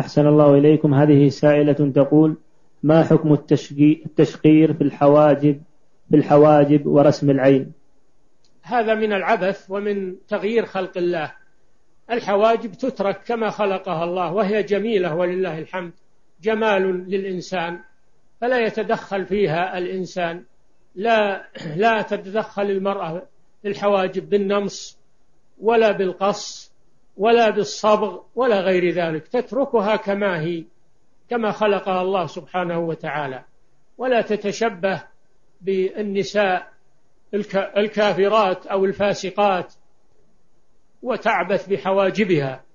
أحسن الله إليكم. هذه سائلة تقول: ما حكم التشقير في الحواجب ورسم العين؟ هذا من العبث ومن تغيير خلق الله. الحواجب تترك كما خلقها الله، وهي جميلة ولله الحمد، جمال للإنسان، فلا يتدخل فيها الإنسان. لا تتدخل المرأة في الحواجب بالنمص ولا بالقص ولا بالصبغ ولا غير ذلك، تتركها كما هي، كما خلقها الله سبحانه وتعالى، ولا تتشبه بالنساء الكافرات أو الفاسقات وتعبث بحواجبها.